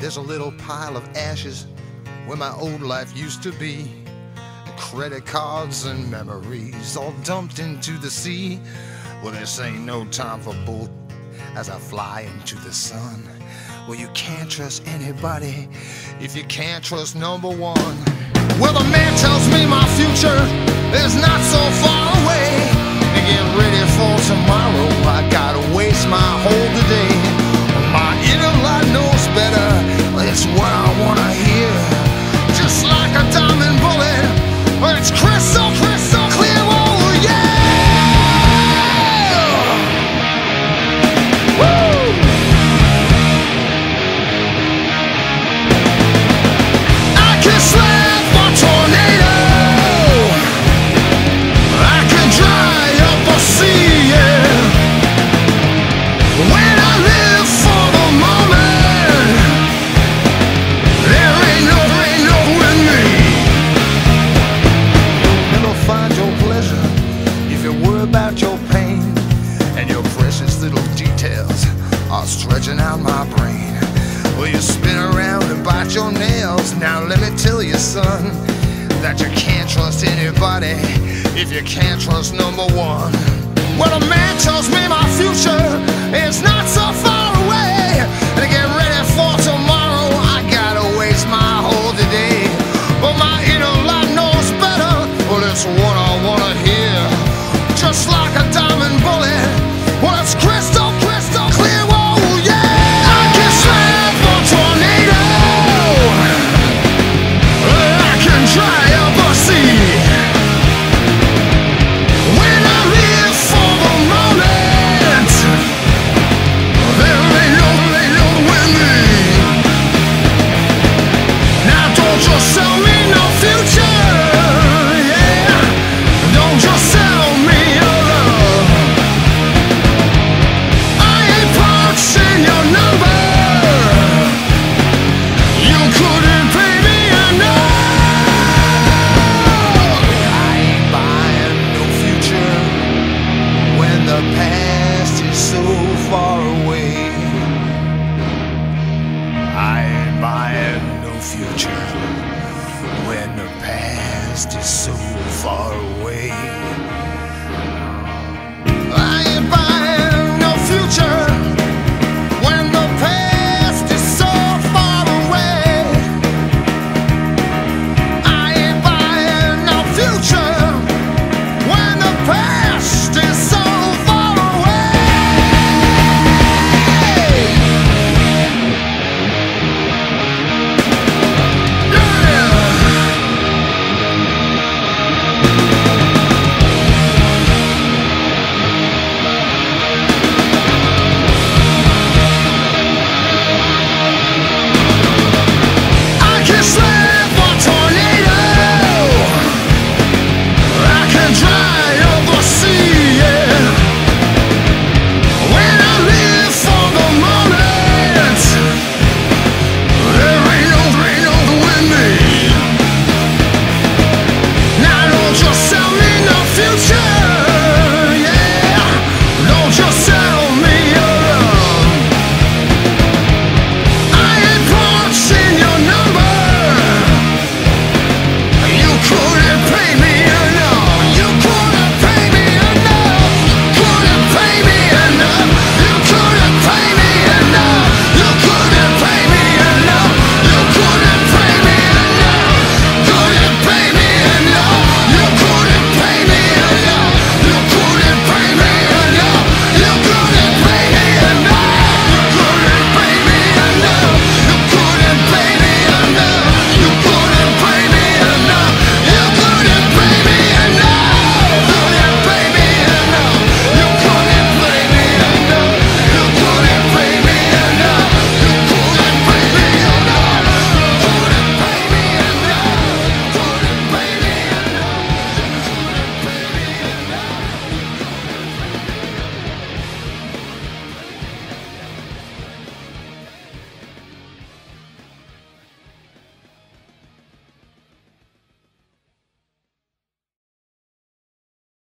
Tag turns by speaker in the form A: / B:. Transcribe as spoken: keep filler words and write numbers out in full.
A: There's a little pile of ashes where my old life used to be. Credit cards and memories all dumped into the sea. Well, this ain't no time for bull as I fly into the sun. Well, you can't trust anybody if you can't trust number one. Well, the man tells me my future is not so far away. To get ready for tomorrow, I gotta waste my whole today. My inner light knows better, it's what I wanna hear. Just like a diamond bullet, but it's crystal, crystal clear, oh yeah! Woo! I can slap a tornado, I can dry up a sea, yeah. When I live for the moment, there ain't no, there ain't no with me. You'll never find your pleasure if you worry about your pain, and your precious little details are stretching out my brain. Well, you spin around and bite your nails. Now let me tell you, son, that you can't trust anybody if you can't trust number one. Well, a man tells me my future is not so far away. To get ready for tomorrow, I gotta waste my whole today. But my inner light knows better, well, it's what I wanna